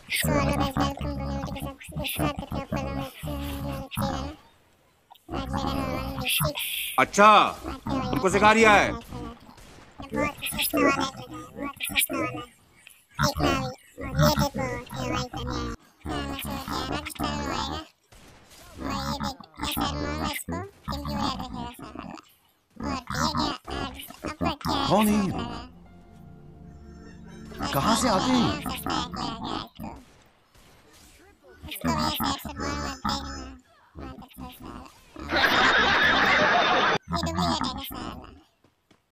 So hello guys, welcome to new video के साथ start करते हैं आपका नाम आज मेरा नाम ऋषिक। अच्छा, तुमको सिखा रिया है। बहुत सस्ता वाला है, बहुत सस्ता वाला एक ना ये देखो ये भाई करने आया मैं सोच रहा राजस्थान में आएगा और ये देख ऐसा मारना इसको सिंपली हो जाएगा सारा। और ये क्या आपका क्या कौन है ये? कहाँ से आते हैं?